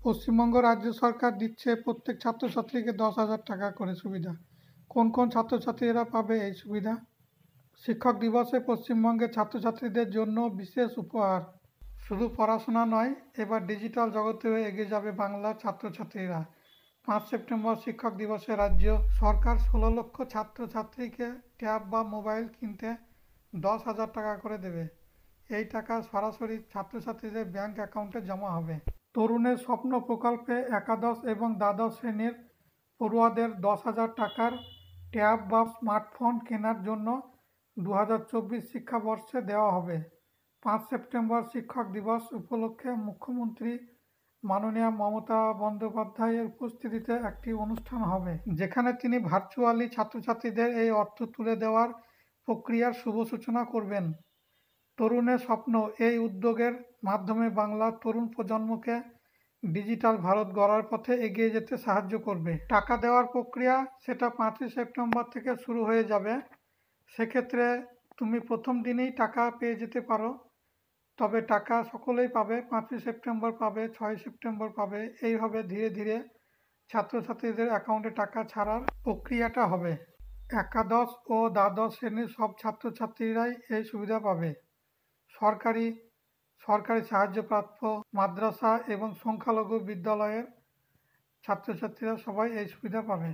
পশ্চিমবঙ্গ রাজ্য সরকার দিচ্ছে প্রত্যেক ছাত্রছাত্রীকে 10,000 টাকা করে সুবিধা। কোন কোন ছাত্রছাত্রীরা পাবে এই সুবিধা? শিক্ষক দিবসে পশ্চিমবঙ্গের ছাত্রছাত্রীদের জন্য বিশেষ উপহার। শুধু পড়াশোনা নয়, এবার ডিজিটাল জগতেও এগিয়ে যাবে বাংলার ছাত্রছাত্রীরা। 5 সেপ্টেম্বর শিক্ষক দিবসে রাজ্য সরকার 16 লক্ষ ছাত্রছাত্রীকে ট্যাব বা মোবাইল কিনতে 10,000 টাকা করে দেবে। এই টাকা সরাসরি ছাত্রছাত্রীদের ব্যাংক অ্যাকাউন্টে জমা হবে। তরুণের স্বপ্ন প্রকল্পে একাদশ এবং দ্বাদশ শ্রেণীর পড়ুয়াদের 10,000 টাকার ট্যাব বা স্মার্টফোন কেনার জন্য 2024 শিক্ষাবর্ষে দেওয়া হবে। 5 সেপ্টেম্বর শিক্ষক দিবস উপলক্ষে মুখ্যমন্ত্রী মাননীয়া মমতা বন্দ্যোপাধ্যায়ের উপস্থিতিতে একটি অনুষ্ঠান হবে, যেখানে তিনি ভার্চুয়ালি ছাত্রছাত্রীদের এই অর্থ তুলে দেওয়ার প্রক্রিয়ার শুভ সূচনা করবেন। তরুণের স্বপ্ন এই উদ্যোগের মাধ্যমে বাংলার তরুণ প্রজন্মকে ডিজিটাল ভারত গড়ার পথে এগিয়ে যেতে সাহায্য করবে। টাকা দেওয়ার প্রক্রিয়া সেটা 5 সেপ্টেম্বর থেকে শুরু হয়ে যাবে। সেক্ষেত্রে তুমি প্রথম দিনেই টাকা পেয়ে যেতে পারো, তবে টাকা সকলেই পাবে। 5 সেপ্টেম্বর পাবে, 6 সেপ্টেম্বর পাবে, এইভাবে ধীরে ধীরে ছাত্রছাত্রীদের অ্যাকাউন্টে টাকা ছাড়ার প্রক্রিয়াটা হবে। একাদশ ও দ্বাদশ শ্রেণীর সব ছাত্রছাত্রীরাই এই সুবিধা পাবে। সরকারি সাহায্যপ্রাপ্ত মাদ্রাসা এবং সংখ্যালঘু বিদ্যালয়ের ছাত্রছাত্রীরা সবাই এই সুবিধা পাবে।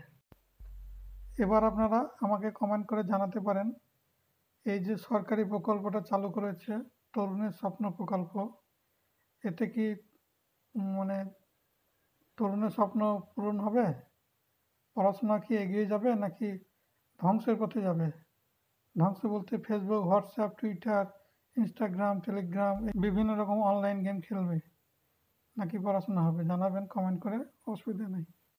এবার আপনারা আমাকে কমেন্ট করে জানাতে পারেন, এই যে সরকারি প্রকল্পটা চালু করেছে তরুণের স্বপ্ন প্রকল্প, এতে কি মানে তরুণের স্বপ্ন পূরণ হবে? পড়াশোনা কি এগিয়ে যাবে নাকি ধ্বংসের পথে যাবে? ধ্বংস বলতে Facebook, WhatsApp, Twitter, Instagram, Telegram বিভিন্ন রকম অনলাইন গেম খেলবে, নাকি পড়াশোনা হবে? জানাবেন কমেন্ট করে, অসুবিধা নেই।